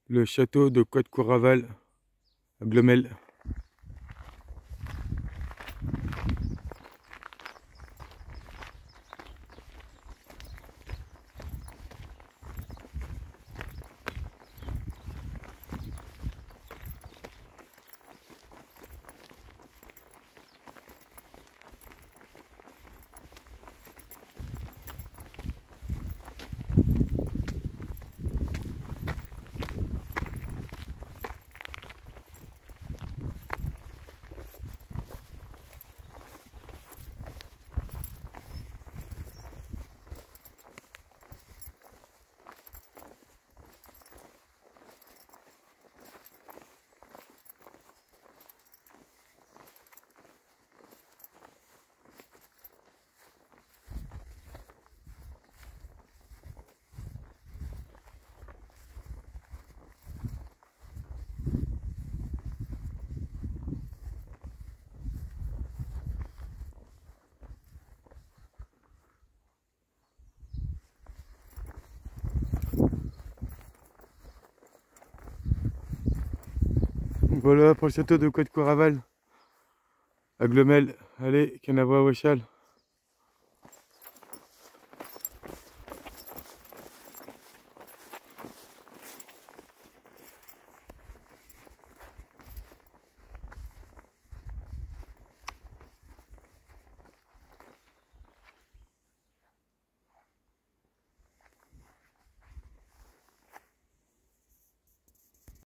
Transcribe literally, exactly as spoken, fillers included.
le château de Côte-Couraval à Glomel. Voilà pour le château de Côte-Couraval à Glomel. Allez, Canavo à Wachal.